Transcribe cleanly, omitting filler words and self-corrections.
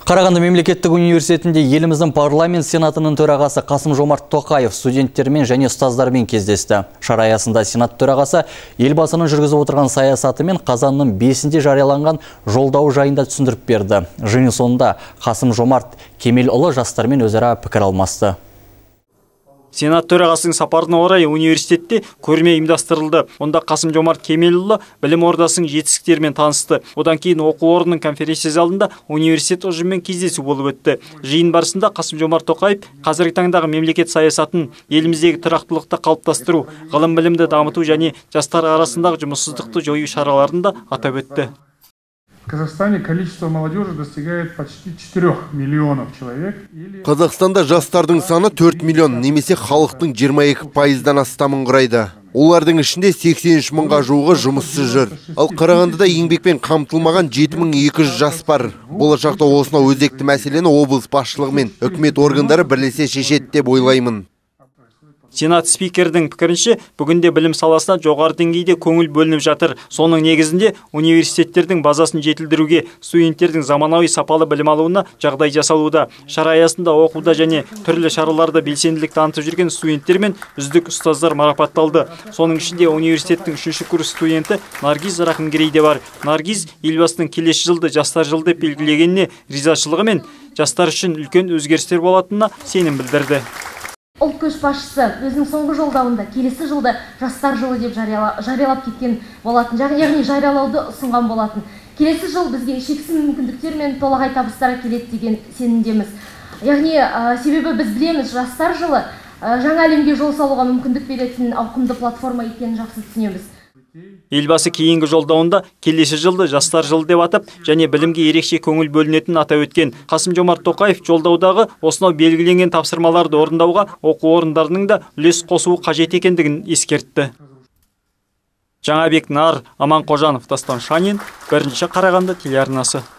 Қарағанды мемлекеттік университетінде еліміздің парламент сенатының төрағасы Қасым-Жомарт Тоқаев студенттермен және ұстаздармен кездесті. Шара аясында сенат төрағасы елбасының жүргізіп отырған саясаты мен қазанның 5-інде жарияланған жолдауы жайында түсіндіріп берді. Жиын соңында Қасым-Жомарт Кемелұлы жастармен өзара пікір алмасты. Сенат төрағасының сапарына орай университетте көрме ұйымдастырылды. Онда Қасым-Жомарт Кемелұлы білім ордасының жетістіктерімен танысты. Одан кейін оқу орнының конференция залында университет ұжымымен кездесу болып өтті. Жиын барысында Қасым-Жомарт Тоқаев қазіргі таңдағы мемлекет саясатын, еліміздегі тұрақтылықты қалыптастыру, ғылым білімді дамыту және жастар арасындағы жұмыссыздықты жою шараларын да атап өтті. В Казахстане количество молодежи достигает почти 4 миллионов человек. Қазақстанда жастардың саны 4 миллион, немесе халықтың 22%-дан астамын құрайды. Олардың ішінде 83 мыңға жуығы жұмыссыз жүр. Ал Қарағандыда еңбекпен қамтылмаған 7200 жас бар. Болашақта осынау өзекті мәселені облыс басшылығы мен үкімет органдары бірлесе шешеді деп ойлаймын. Сенат спикердің пікірінше, бүгінде білім саласына жоғары деңгейде көңіл бөлініп жатыр. Соның негізінде университеттердің базасын жетілдіруге, студенттердің заманауи сапалы білім алуына жағдай жасалуда. Шара аясында оқуда және түрлі шараларда белсенділік танытып жүрген студенттер мен үздік ұстаздар марапатталды. Соның ішінде университеттің 3-ші курс студенті Наргиз Рахымгерей де бар. Наргиз елбасының келесі жылды жастар жылы деп белгілегеніне ризашылығы мен жастар үшін үлкен өзгерістер болатынына сенім білдірді. Ұлт көшбасшысы өзінің соңғы жолдауында келесі жылды жастар жылы деп жариялап кеткен болатын, яғни жариялауды ұсынған болатын. Келесі жыл бізге шексіз мүмкіндіктер мен толағай табыстар келеді деген сенімдеміз. Яғни себебі біз білеміз, жастар жылы жаңа әлемге жол салуға мүмкіндік беретін ауқымды платформа екенін жақсы түсінеміз. Елбасы кейінгі жолдауында келесі жылды жастар жылы деп атап, және білімге ерекше көңіл бөлінетінін атап өткен. Қасым-Жомарт Тоқаев жолдаудағы осынау белгіленген тапсырмаларды орындауға оқу орындарының да үлес қосуы қажет екендігін ескертті. Жаңабек Нар, Аман Қожанов, Дастан Шанин, 1-ші Қарағанды телеарнасы.